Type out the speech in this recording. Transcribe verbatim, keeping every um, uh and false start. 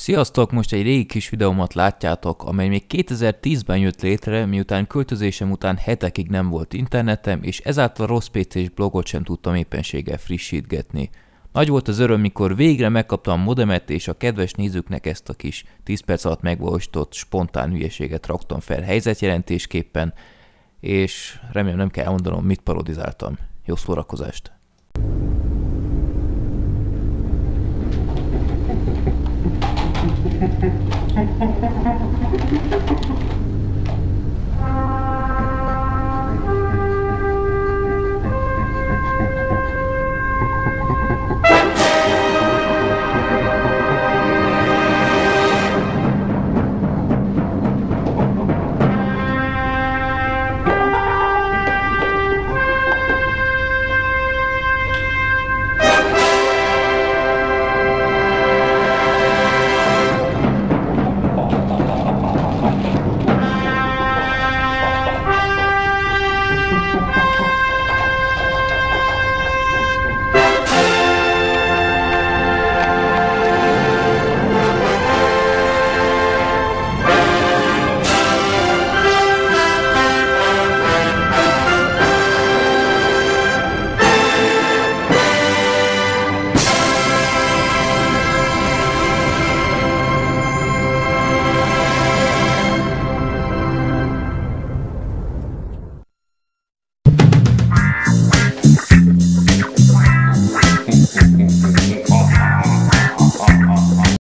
Sziasztok! Most egy régi kis videómat látjátok, amely még kétezer-tízben jött létre, miután költözésem után hetekig nem volt internetem, és ezáltal rossz pé cés blogot sem tudtam éppenséggel frissítgetni. Nagy volt az öröm, mikor végre megkaptam a modemet, és a kedves nézőknek ezt a kis tíz perc alatt megvalósított spontán hülyeséget raktam fel helyzetjelentésképpen, és remélem nem kell elmondanom, mit parodizáltam. Jó szórakozást!